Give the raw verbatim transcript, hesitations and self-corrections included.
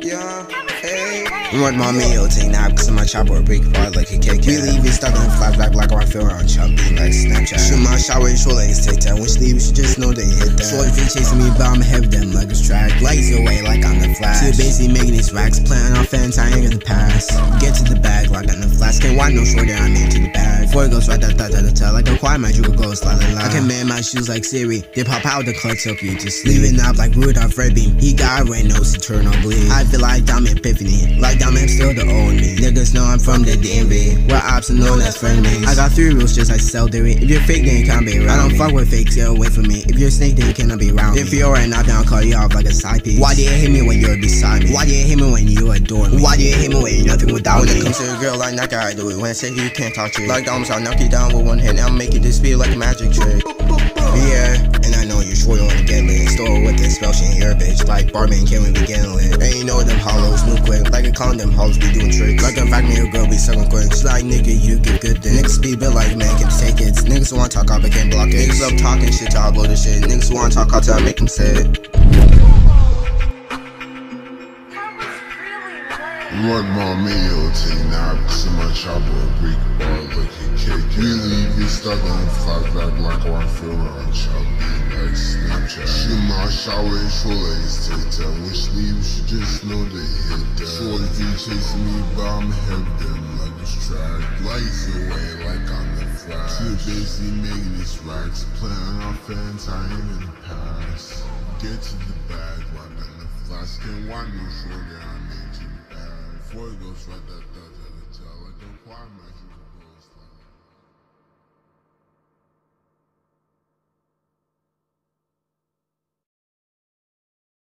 Yeah, hey. Run my meal, take nap, cause my chopper a break apart like a cake. We leave it stuck in the flashback like I feel around Choppa, like Snapchat. Shoot my shower, short legs, Tic Tac. When she leave, she just know they hit that. Shorty feet chasing me, but I'ma have them like it's track. Lights away like I'm the flash. To the basically making these racks, planting on fans, I ain't gonna pass. Get to the bag like I'm the flash. Can't want no shorty, I'm into the bag. Before it goes rat-a-tat-tat-tah, like a quiet my draco goes la la la. I can man my shoes like Siri, they pop out the clutch up you just leave it up like Rudolph red beam. He got red nose, he turn on bleed. I feel like Dami Epiphiny, like Dami I'm still the old me. Niggas know I'm from the D M V, where ops are known as frenemies. I got three rules just like sell theory. If you're fake then you can't be around. I don't fuck with fake, stay away from me. If you're a snake then you cannot be around me. If you're right now then I'll call you off like a side piece. Why do you hate me when you're beside me? Why do you hate me when you adore me? Why do you hate me when you're nothing without me? When it comes to a girl like that guy I do it. When I say you can't talk to you like Dami, I'll knock you down with one hit. I'll make it disappear like a magic trick. Yeah, and I know you're sure you wanna get lit. Store with this spell, she ain't your bitch. Like Barman can't we be getting lit. And you know them hollows move quick, like a con them hoes be doing tricks. Like a fact me a girl be sucking quick. She's like nigga you get good dick. Niggas be built like man can take it. Niggas wanna talk out but can't block it. Niggas love talking shit till I blow the shit. Niggas wanna talk out till I make them sit. Run my meal, take nap, cause my chopper a break apart like a cake. We leave it stuck on flashback like how I feel around Choppa, like Snapchat. Shoot my shower, short legs, Tic Tac. When she leave, she just know they hit that. Shorty feet chasing me, but I'ma have them like it's track. Lights away like I'm the flash. To the basically making these racks, planting on fans, I ain't in the past. Get to the bag like I'm the flash. Can't want no shorty, I made you. Before it goes rat-a-tat-tat-tah, like a quiet man.